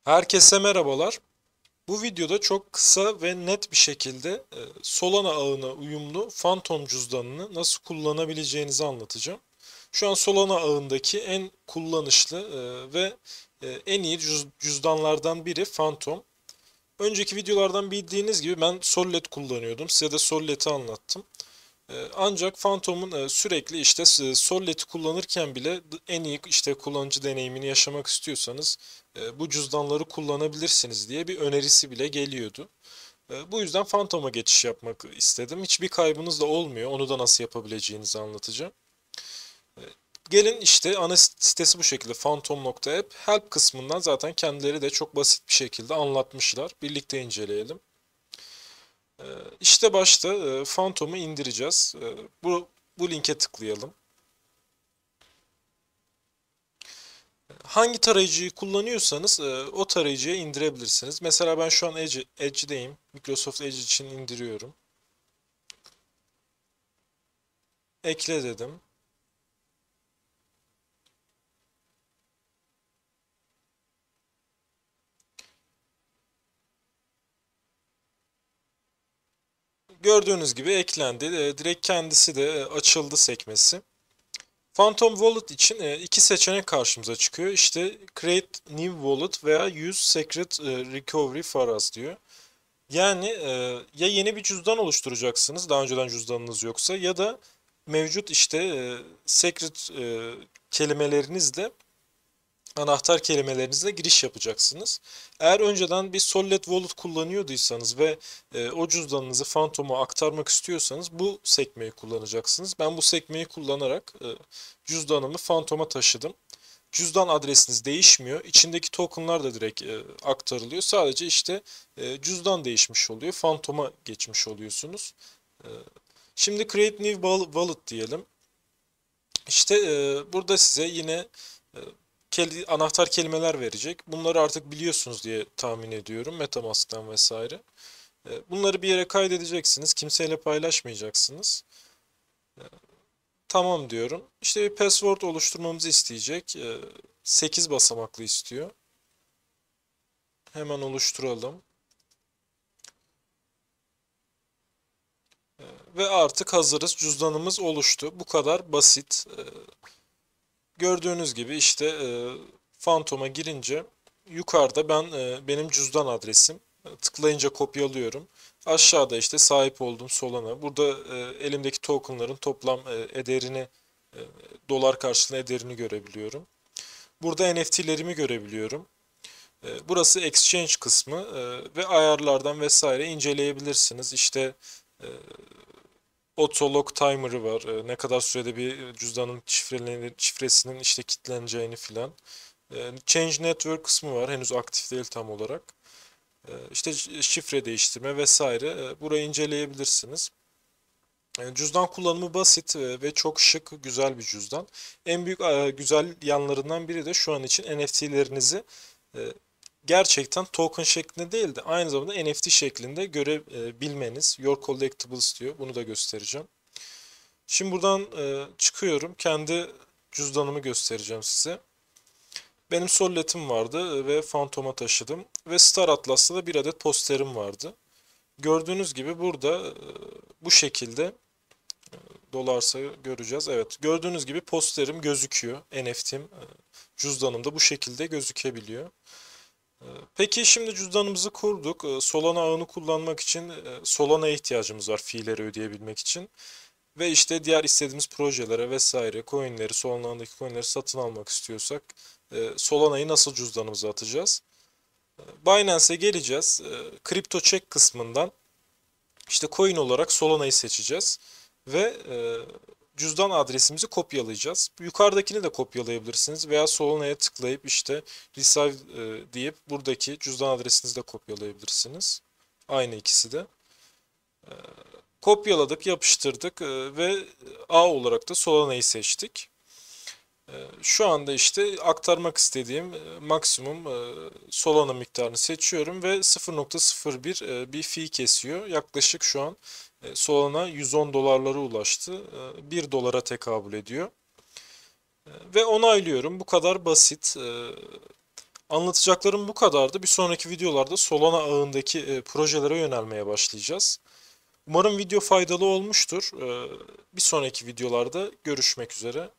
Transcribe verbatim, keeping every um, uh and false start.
Herkese merhabalar. Bu videoda çok kısa ve net bir şekilde e, Solana ağına uyumlu Phantom cüzdanını nasıl kullanabileceğinizi anlatacağım. Şu an Solana ağındaki en kullanışlı e, ve e, en iyi cüz- cüzdanlardan biri Phantom. Önceki videolardan bildiğiniz gibi ben Sollet kullanıyordum. Size de Sollet'i anlattım. Ee, Ancak Phantom'un e, sürekli işte e, Sollet'i kullanırken bile en iyi işte kullanıcı deneyimini yaşamak istiyorsanız e, bu cüzdanları kullanabilirsiniz diye bir önerisi bile geliyordu. E, Bu yüzden Phantom'a geçiş yapmak istedim. Hiçbir kaybınız da olmuyor. Onu da nasıl yapabileceğinizi anlatacağım. E, Gelin işte ana sitesi bu şekilde phantom nokta app. Help kısmından zaten kendileri de çok basit bir şekilde anlatmışlar. Birlikte inceleyelim. Ee, İşte başta e, Phantom'u indireceğiz. Ee, Bu, bu linke tıklayalım. Hangi tarayıcıyı kullanıyorsanız e, o tarayıcıya indirebilirsiniz. Mesela ben şu an Edge, Edge'deyim. Microsoft Edge için indiriyorum. Ekle dedim. Gördüğünüz gibi eklendi. E, Direkt kendisi de e, açıldı sekmesi. Phantom Wallet için e, iki seçenek karşımıza çıkıyor. İşte Create New Wallet veya Use Secret e, Recovery for Us diyor. Yani e, ya yeni bir cüzdan oluşturacaksınız daha önceden cüzdanınız yoksa ya da mevcut işte e, secret e, kelimelerinizle anahtar kelimelerinizle giriş yapacaksınız. Eğer önceden bir Solid Wallet kullanıyorduysanız ve e, o cüzdanınızı Phantom'a aktarmak istiyorsanız bu sekmeyi kullanacaksınız. Ben bu sekmeyi kullanarak e, cüzdanımı Phantom'a taşıdım. Cüzdan adresiniz değişmiyor. İçindeki tokenlar da direkt e, aktarılıyor. Sadece işte e, cüzdan değişmiş oluyor. Phantom'a geçmiş oluyorsunuz. E, Şimdi Create New Wallet diyelim. İşte e, burada size yine e, kel- anahtar kelimeler verecek. Bunları artık biliyorsunuz diye tahmin ediyorum. MetaMask'tan vesaire. E, bunları bir yere kaydedeceksiniz. Kimseyle paylaşmayacaksınız. Tamam diyorum. İşte bir password oluşturmamızı isteyecek. E, sekiz basamaklı istiyor. Hemen oluşturalım. Ve artık hazırız. Cüzdanımız oluştu. Bu kadar basit. Ee, Gördüğünüz gibi işte e, Phantom'a girince yukarıda ben e, benim cüzdan adresim. E, Tıklayınca kopyalıyorum. Aşağıda işte sahip olduğum Solana. Burada e, elimdeki tokenların toplam e, ederini, e, dolar karşılığında ederini görebiliyorum. Burada N F T'lerimi görebiliyorum. E, Burası exchange kısmı e, ve ayarlardan vesaire inceleyebilirsiniz. İşte e, Autolock timer'ı var. Ee, ne kadar sürede bir cüzdanın şifrelenir, şifresinin işte kilitleneceğini filan. Ee, Change Network kısmı var. Henüz aktif değil tam olarak. Ee, işte şifre değiştirme vesaire. Ee, Burayı inceleyebilirsiniz. Ee, Cüzdan kullanımı basit e, ve çok şık, güzel bir cüzdan. En büyük e, güzel yanlarından biri de şu an için N F T'lerinizi e, gerçekten token şeklinde değil de aynı zamanda N F T şeklinde görebilmeniz. Your Collectibles diyor. Bunu da göstereceğim. Şimdi buradan e, çıkıyorum. Kendi cüzdanımı göstereceğim size. Benim Sollet'im vardı ve Phantom'a taşıdım. Ve Star Atlas'ta da bir adet posterim vardı. Gördüğünüz gibi burada e, bu şekilde dolarsa göreceğiz. Evet, gördüğünüz gibi posterim gözüküyor. N F T'im, e, cüzdanım da bu şekilde gözükebiliyor. E, Peki şimdi cüzdanımızı kurduk. E, Solana ağını kullanmak için e, Solana'ya ihtiyacımız var fiilleri ödeyebilmek için. Ve işte diğer istediğimiz projelere vesaire coinleri, Solana'daki coinleri satın almak istiyorsak e, Solana'yı nasıl cüzdanımıza atacağız? E, Binance'e geleceğiz. E, Crypto Check kısmından işte coin olarak Solana'yı seçeceğiz. Ve e, cüzdan adresimizi kopyalayacağız. Yukarıdakini de kopyalayabilirsiniz veya Solana'ya tıklayıp işte Receive e, deyip buradaki cüzdan adresinizi de kopyalayabilirsiniz. Aynı ikisi de. Kopyaladık, yapıştırdık e, ve A olarak da Solana'yı seçtik. E, Şu anda işte aktarmak istediğim e, maksimum e, Solana miktarını seçiyorum ve sıfır nokta sıfır bir e, bir fee kesiyor. Yaklaşık şu an e, Solana yüz on dolarlara ulaştı. E, bir dolara tekabül ediyor. E, Ve onaylıyorum. Bu kadar basit. E, Anlatacaklarım bu kadardı. Bir sonraki videolarda Solana ağındaki e, projelere yönelmeye başlayacağız. Umarım video faydalı olmuştur. Ee, bir sonraki videolarda görüşmek üzere.